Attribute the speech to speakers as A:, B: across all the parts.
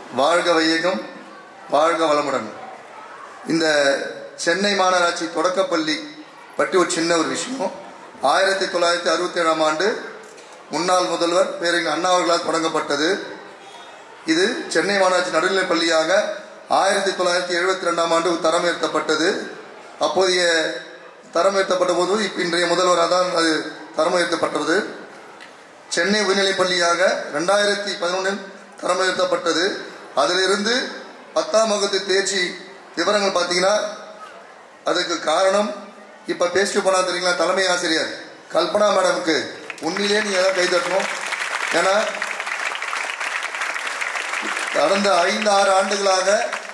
A: வாழ்க வையகம், வாழ்க வளமுடன். இந்த சென்னை மாநகராட்சி தொடக்கப்பள்ளி பற்றி ஒரு சின்ன ஒரு விஷயம். 1967ஆம் ஆண்டு முன்னாள் முதல்வர் பேரறிஞர் அண்ணா அவர்களால் தொடங்கப்பட்டது. இது சென்னை மாநகராட்சி நடுநிலைப் பள்ளியாக 1972ஆம் ஆண்டு தரம் உயர்த்தப்பட்டது. அப்போதைய தரம் உயர்த்தப்பட்ட போது இன்றைய முதல்வராக தான் அது தரம் உயர்த்தப்பட்டது. சென்னை உயர்நிலைப் பள்ளியாக 2011 தரம் உயர்த்தப்பட்டது. அதிலிருந்து 10ஆம் வகுப்பு தேர்ச்சி விவரங்கள் பார்த்தீங்கன்னா அதுக்கு காரணம் இப்போ பேசிட்டு போனா தெரியுங்களா, தலைமை ஆசிரியர் கல்பனா மேடமுக்கு உண்மையிலேயே நீங்கள் எதாவது கை தட்டணும். ஏன்னா கடந்த 5-6 ஆண்டுகளாக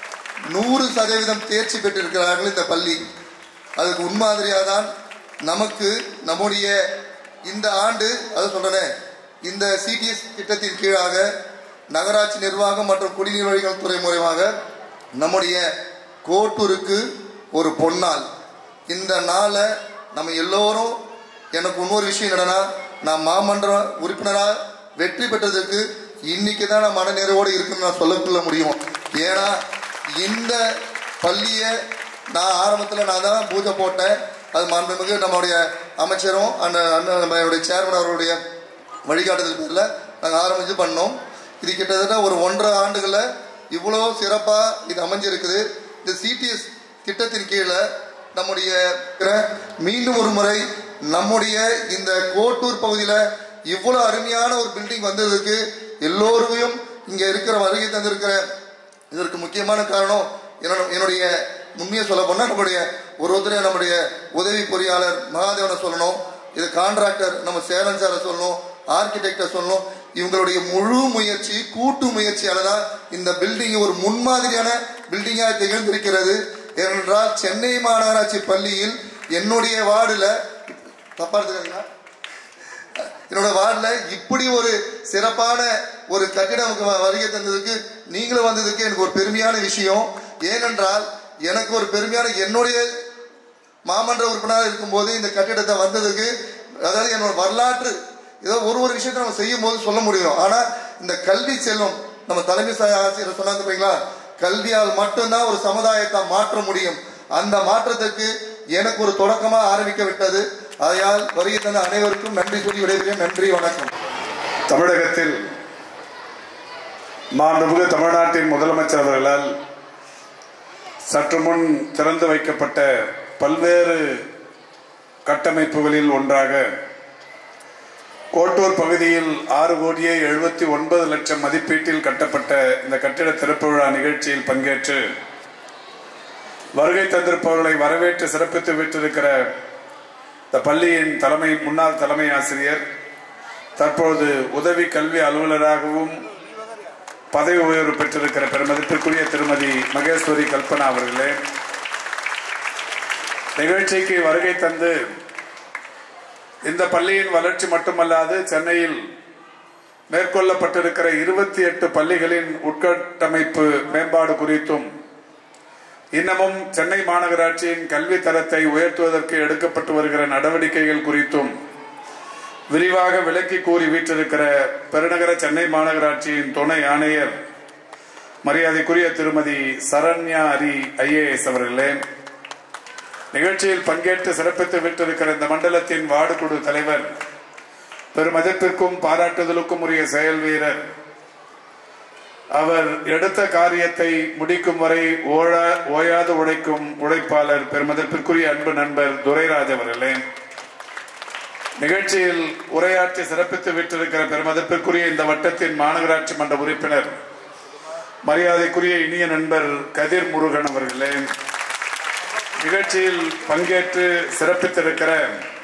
A: 100% தேர்ச்சி பெற்றிருக்கிறார்கள் இந்த பள்ளி. அதுக்கு முன்மாதிரியாக தான் நமக்கு நம்முடைய இந்த ஆண்டு அதை சொல்றேனே, இந்த சிடிஎஸ் திட்டத்தின் கீழாக நகராட்சி நிர்வாகம் மற்றும் குடிநீர் வழங்கல் துறை மூலமாக நம்முடைய கோட்டூருக்கு ஒரு பொன்னாள். இந்த நாளை நம்ம எல்லோரும், எனக்கு இன்னொரு விஷயம் என்னன்னா, நான் மாமன்ற உறுப்பினராக வெற்றி பெற்றதுக்கு இன்னைக்கு தான் நான் மனநிறைவோடு இருக்குன்னு நான் சொல்லக்குள்ள முடியும். ஏன்னா இந்த பள்ளியை நான் ஆரம்பத்தில் நான் தான் பூஜை போட்டேன். அது மாண்புமிகு நம்மளுடைய அமைச்சரும் நம்மளுடைய சேர்மன் அவருடைய வழிகாட்டுதல் பேரில் நாங்கள் ஆரம்பித்து பண்ணோம். இது கிட்டத்தட்ட ஒரு 1.5 ஆண்டுகளில் இவ்வளோ சிறப்பாக இது அமைஞ்சிருக்குது. இந்த சிடிஎஸ் திட்டத்தின் கீழே நம்முடைய மீண்டும் ஒரு முறை நம்முடைய இந்த கோட்டூர் பகுதியில் இவ்வளோ அருமையான ஒரு பில்டிங் வந்ததுக்கு எல்லோருக்கும் இங்கே இருக்கிற வருகை தந்திருக்கிற இதற்கு முக்கியமான காரணம் என்னுடைய உண்மையை சொல்ல போனால் நம்முடைய உதவி பொறியாளர் மகாதேவனை சொல்லணும், இது கான்ட்ராக்டர் நம்ம சேலன் சாரை சொல்லணும், ஆர்கிடெக்டை சொல்லணும். இவங்களுடைய முழு முயற்சி, கூட்டு முயற்சியால தான் இந்த பில்டிங் ஒரு முன்மாதிரியான பில்டிங்காக திகழ்ந்திருக்கிறது. ஏனென்றால் சென்னை மாநகராட்சி பள்ளியில் என்னுடைய வார்டில் தப்பா எடுத்துக்காதீங்களா, என்னோட வார்டில் இப்படி ஒரு சிறப்பான ஒரு கட்டிடம் வருகை தந்ததுக்கு நீங்களும் வந்ததுக்கு எனக்கு ஒரு பெருமையான விஷயம். ஏனென்றால் எனக்கு ஒரு பெருமையான, என்னுடைய மாமன்ற உறுப்பினராக இருக்கும்போது இந்த கட்டிடத்தை வந்ததுக்கு, அதாவது என்னோட வரலாற்று ஏதோ ஒரு விஷயத்தை நம்ம செய்யும் போது சொல்ல முடியும். ஆனால் இந்த கல்வி செல்வம் நம்ம தலைமை ஆசிரியர் சொன்னாங்க பார்த்தீங்களா, கல்வியால் மட்டும்தான் ஒரு சமுதாயத்தை மாற்ற முடியும். அந்த மாற்றத்துக்கு எனக்கு ஒரு தொடக்கமாக ஆரம்பிக்க விட்டது. அதையால் வருகை தந்த அனைவருக்கும் நன்றி சொல்லி விடைபெறுகிறேன். நன்றி, வணக்கம்.
B: தமிழகத்தில் மாண்புமிகு தமிழ்நாட்டின் முதலமைச்சர் அவர்களால் சற்று முன் திறந்து வைக்கப்பட்ட பல்வேறு கட்டமைப்புகளில் ஒன்றாக கோட்டூர் பகுதியில் 6,79,00,000 மதிப்பீட்டில் கட்டப்பட்ட இந்த கட்டிட திறப்பு விழா நிகழ்ச்சியில் பங்கேற்று வருகை தந்திருப்பவர்களை வரவேற்று சிறப்பித்து விட்டிருக்கிற இந்த பள்ளியின் முன்னாள் தலைமை ஆசிரியர், தற்பொழுது உதவி கல்வி அலுவலராகவும் பதவி உயர்வு பெற்றிருக்கிற பெருமதிப்பிற்குரிய திருமதி மகேஸ்வரி கல்பனா அவர்களே, நிகழ்ச்சிக்கு வருகை தந்து இந்த பள்ளியின் வளர்ச்சி மட்டுமல்லாது சென்னையில் மேற்கொள்ளப்பட்டிருக்கிற 28 பள்ளிகளின் உட்கட்டமைப்பு மேம்பாடு குறித்தும் இன்னமும் சென்னை மாநகராட்சியின் கல்வி தரத்தை உயர்த்துவதற்கு எடுக்கப்பட்டு வருகிற நடவடிக்கைகள் குறித்தும் விரிவாக விளக்கி கூறி வீற்றிருக்கிற பெருநகர சென்னை மாநகராட்சியின் துணை ஆணையர் மரியாதைக்குரிய திருமதி சரண்யா அரி IAS அவர்களே, நிகழ்ச்சியில் பங்கேற்று சிறப்பித்து விட்டிருக்கிற இந்த மண்டலத்தின் வார்டு குழு தலைவர், பெருமதிப்பிற்கும் பாராட்டுதலுக்கும் உரிய செயல் வீரர், அவர் எடுத்த காரியத்தை முடிக்கும் வரை ஓயாது உழைக்கும் உழைப்பாளர், பெருமதிப்பிற்குரிய அன்பு நண்பர் துரைராஜ் அவர்களே, நிகழ்ச்சியில் உரையாற்றி சிறப்பித்து விட்டிருக்கிற பெருமதிப்பிற்குரிய இந்த வட்டத்தின் மாநகராட்சி மன்ற உறுப்பினர் மரியாதைக்குரிய இனிய நண்பர் கதிர் முருகன் அவர்களே, நிகழ்ச்சியில் பங்கேற்று சிறப்பித்திருக்கிற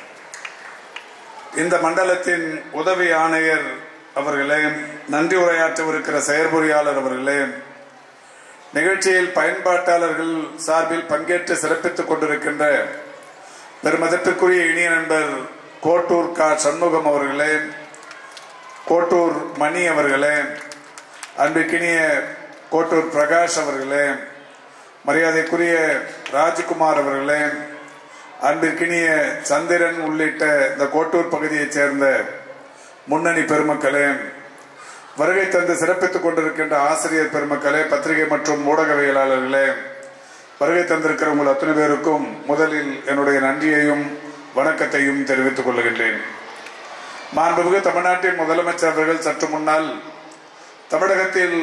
B: இந்த மண்டலத்தின் உதவி ஆணையர் அவர்களே, நன்றி உரையாற்றவிருக்கிற செயற்பொறியாளர் அவர்களே, நிகழ்ச்சியில் பயன்பாட்டாளர்கள் சார்பில் பங்கேற்று சிறப்பித்துக் கொண்டிருக்கின்ற பெருமதிப்பிற்குரிய இனிய நண்பர் கோட்டூர் சண்முகம் அவர்களே, கோட்டூர் மணி அவர்களே, அன்பிற்கினிய கோட்டூர் பிரகாஷ் அவர்களே, மரியாதைக்குரிய ராஜ்குமார் அவர்களே, அன்பிற்கினிய சந்திரன் உள்ளிட்ட இந்த கோட்டூர் பகுதியைச் சேர்ந்த முன்னணி பெருமக்களே, வருகை தந்து சிறப்பித்துக் கொண்டிருக்கின்ற ஆசிரியர் பெருமக்களே, பத்திரிகை மற்றும் ஊடகவியலாளர்களே, வருகை தந்திருக்கிற உங்கள் அத்தனை பேருக்கும் முதலில் என்னுடைய நன்றியையும் வணக்கத்தையும் தெரிவித்துக் கொள்கின்றேன். மாண்புமிகு தமிழ்நாட்டின் முதலமைச்சர் அவர்கள் சற்று முன்னால் தமிழகத்தில்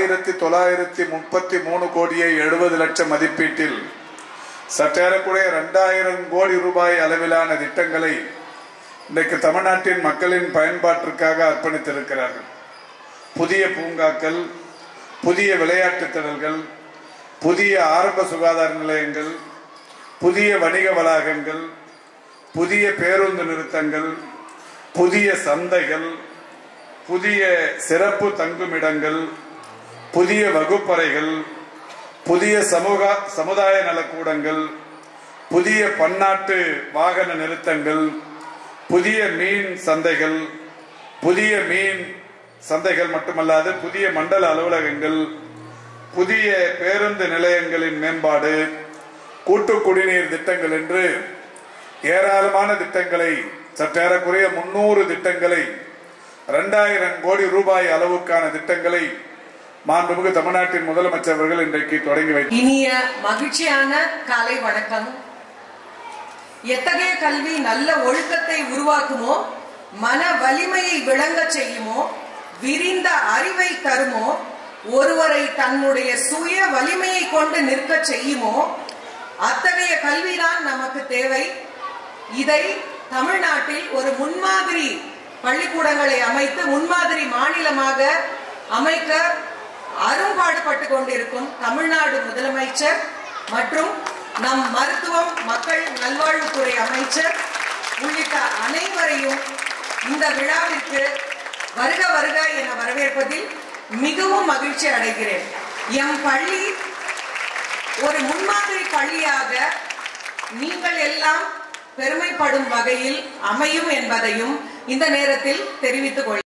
B: 1933 கோடியே 70 லட்சம் மதிப்பீட்டில் சற்றேறக்குறைய 2000 கோடி ரூபாய் அளவிலான திட்டங்களை இன்றைக்கு தமிழ்நாட்டின் மக்களின் பயன்பாட்டிற்காக அர்ப்பணித்திருக்கிறார்கள். புதிய பூங்காக்கள், புதிய விளையாட்டு திடல்கள், புதிய ஆரம்ப சுகாதார நிலையங்கள், புதிய வணிக வளாகங்கள், புதிய பேருந்து நிறுத்தங்கள், புதிய சந்தைகள், புதிய சிறப்பு தங்குமிடங்கள், புதிய வகுப்பறைகள், புதிய சமுதாய நலக்கூடங்கள், புதிய பன்னாட்டு வாகன நிறுத்தங்கள், புதிய மீன் சந்தைகள், புதிய மீன் சந்தைகள் மட்டுமல்லாது புதிய மண்டல அலுவலகங்கள், புதிய பேருந்து நிலையங்களின் மேம்பாடு, கூட்டு குடிநீர் திட்டங்கள் என்று ஏராளமான திட்டங்களை, சற்றேறக்குறைய 300 திட்டங்களை, 2000 கோடி ரூபாய் அளவுக்கான திட்டங்களை மாண்புமிகு தமிழ்நாட்டின் முதலமைச்சர் அவர்கள் இன்றைக்கு தொடங்கி வைத்தார்.
C: இனிய மகிழ்ச்சியான காலை வணக்கம். எத்தகைய கல்வி நல்ல ஒழுக்கத்தை உருவாக்குமோ, மன வலிமையை விளங்க செய்யுமோ, விரிந்த அறிவை தருமோ, ஒருவரை தன்னுடைய சுய வலிமையை கொண்டு நிற்க செய்யுமோ, அத்தகைய கல்விதான் நமக்கு தேவை. இதை தமிழ்நாட்டில் ஒரு முன்மாதிரி பள்ளிக்கூடங்களை அமைத்து முன்மாதிரி மாநிலமாக அமைக்க அரும்பாடுபட்டு கொண்டிருக்கும் தமிழ்நாடு முதலமைச்சர் மற்றும் நம் மருத்துவம் மக்கள் நல்வாழ்வுத்துறை அமைச்சர் உள்ளிட்ட அனைவரையும் இந்த விழாவிற்கு வருக வருக என வரவேற்பதில் மிகவும் மகிழ்ச்சி அடைகிறேன். எம் பள்ளி ஒரு முன்மாதிரி பள்ளியாக நீங்கள் எல்லாம் பெருமைப்படும் வகையில் அமையும் என்பதையும் இந்த நேரத்தில் தெரிவித்துக் கொள்கிறேன்.